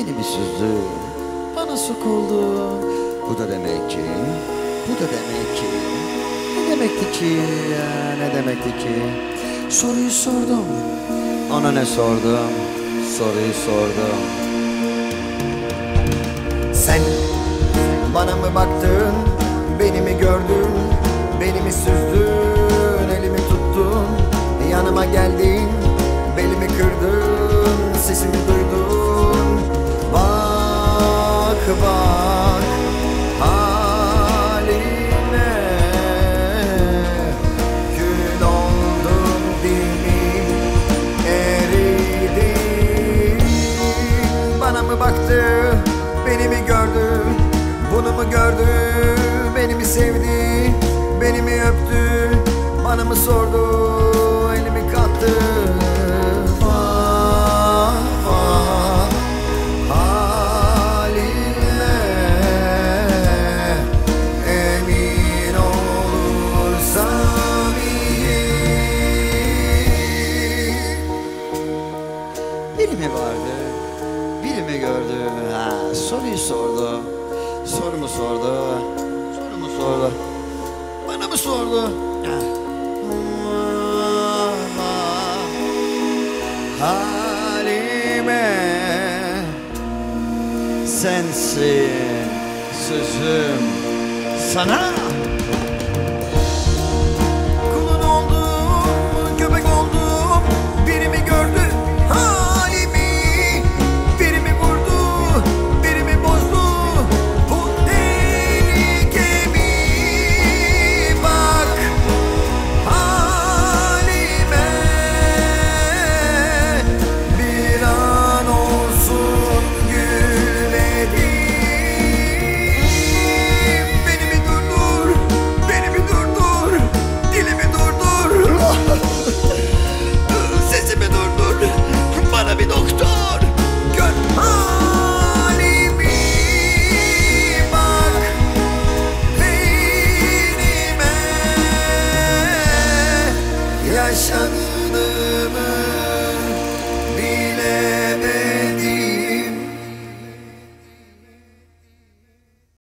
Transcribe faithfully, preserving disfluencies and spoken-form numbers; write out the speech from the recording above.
beni bir süzdü, bana sokuldu. Bu da demek ki, bu da demek ki, ne demekti ki ya, ne demekti ki? Soruyu sordum, ona ne sordum, soruyu sordum. Sen bana mı baktın, beni mi gördün, beni mi süzdün, elimi tuttun, yanıma geldin, belimi kırdın, sesimi duydun. Bak bak halime, kül oldum dilim eridi. Bana mı baktı, beni mi gördü, bunu mu gördü, beni mi sevdi, beni mi öptü, bana mı sordu, elimi kattı. Vah vah halime, emin olursam iyi. Biri mi vardı, biri mi gördü, ha, soruyu sordu, sorumu sordu, sorumu sordu, bana mı sordu? Ha. Halime, sensin sözüm sana. Kulun oldum, köpek oldum, biri mi gördü halimi, biri mi vurdu, biri mi bozdu bu tehlikemi. Bak halime, bir an olsun gülmedim. Beni mi durdur, beni mi durdur, dilimi durdur, sesimi durdur, bana bir doktor. Gör halimi, bak beynime, yaşanıyor.